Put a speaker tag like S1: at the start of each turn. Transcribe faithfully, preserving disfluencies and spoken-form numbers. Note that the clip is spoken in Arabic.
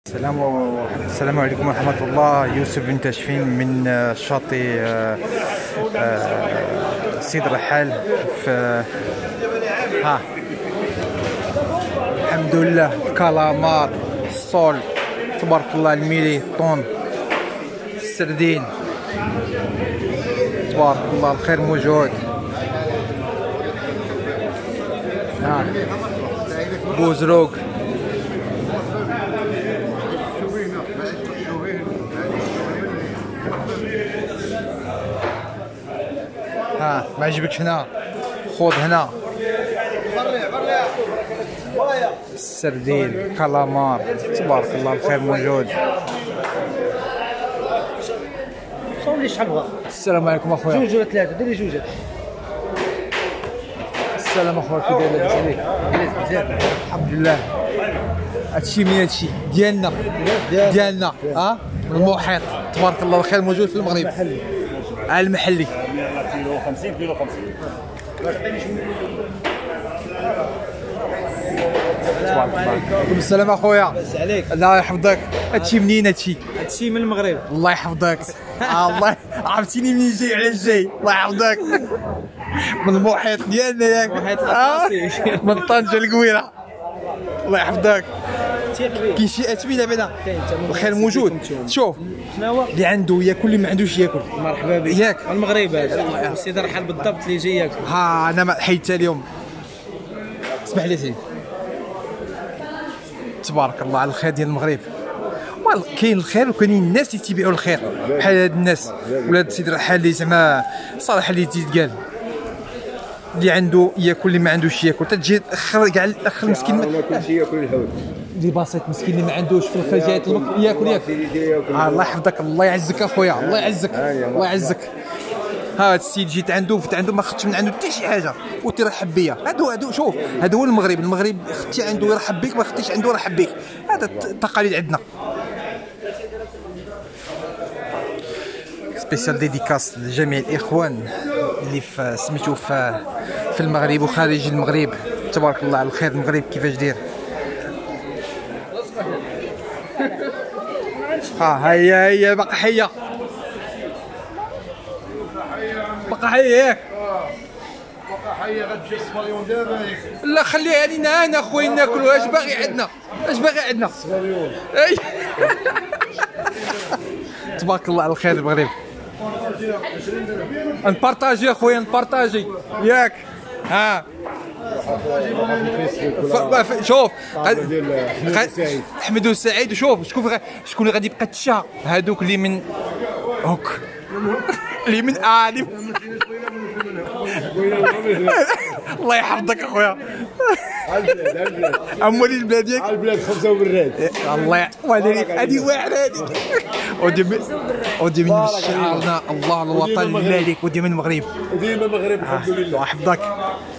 S1: السلام السلام عليكم ورحمة الله. يوسف بن تاشفين من شاطئ سيد رحال في ها. الحمد لله، كالامار، الصول، تبارك الله، الميلي، طون، السردين، تبارك الله الخير موجود. ها بوزروق، ها ما عجبكش هنا خذ هنا. السردين، كالامار، تبارك الله الخير موجود.
S2: صولي شحال بغا.
S1: السلام عليكم اخويا.
S2: جوج ولا ثلاثه؟ دير لي جوج.
S1: السلام اخويا، كي داير؟ لاباس عليك؟
S2: مزيان
S1: الحمد لله. هادشي من هادشي ديالنا ديالنا ها من المحيط. تبارك الله الخير موجود في المغرب.
S2: المحلي
S1: على المحلي.
S3: كيلو خمسين كيلو خمسين.
S1: تبارك الله. السلام اخويا.
S2: لاباس عليك؟
S1: الله يحفظك. هادشي منين هادشي؟
S2: هادشي من المغرب.
S1: الله يحفظك. آه الله عرفتيني منين جاي على الجاي. الله يحفظك. من المحيط ديالنا ياك؟
S2: المحيط
S1: آه،
S2: الأطلسي.
S1: من طنجة القويرة. الله يحفظك. كاين شي اتمنه بعدا؟ الخير موجود. شوف
S2: شنو هو
S1: اللي عنده ياكل، اللي ما عندوش ياكل.
S2: مرحبا بك.
S1: ياك
S2: المغرب هذا السيد رحال بالضبط اللي جاي ياكل.
S1: ها انا ما حيدتها اليوم. اسمح لي سيدي. تبارك الله على الخير ديال المغرب. كاين الخير وكاينين الناس اللي تيبيعوا الخير بحال هاد الناس ولاد السيد رحال اللي زعما صراحه اللي تيتقال اللي عنده ياكل، اللي ما عندوش ياكل. تجي تاخر كاع الاخر مسكين
S3: ما كلشي ياكل الحوت
S1: اللي بسيط مسكين اللي ما عندوش في الخير جاي يطلبك ياكل ياكل. آه الله يحفظك، الله يعزك اخويا، الله يعزك، الله يعزك. ها هاد السيد جيت عنده فت عنده ما خدتش من عنده حتى شي حاجه وتيرحب بيا. هادو هادو شوف، هذا هو المغرب. المغرب خدتي عنده يرحب بك، ما خدتيش عنده يرحب بك. هذا التقاليد عندنا. سبيسيال ديديكاس لجميع الاخوان اللي في سميتو في في المغرب وخارج المغرب. تبارك الله على الخير. المغرب كيفاش داير؟ ها هيا هيا باقا حيه، باقا حيه ياك؟
S4: باقا حيه غتجي الصفاليون دابا.
S1: لا خليها لينا انا اخويا ناكلوا. اش باغي عندنا؟ اش باغي عندنا؟
S4: الصفاليون
S1: اي تبارك الله على الخير المغرب. نبارطاجي اخويا، نبارطاجي ياك. ها شوف احمد وسعيد. وشوف شكون شكون اللي غادي يبقى تشا. هادوك اللي من هوك اللي من اه اللي الله يحفظك اخويا. امولي البلاد ياك؟
S4: البلاد خبزه وبراد.
S1: الله هذه واعره هذه. ودي من ودي من شعارنا الله الوطن الملك، ودي من المغرب.
S4: وديما المغرب الحمد لله.
S1: الله يحفظك.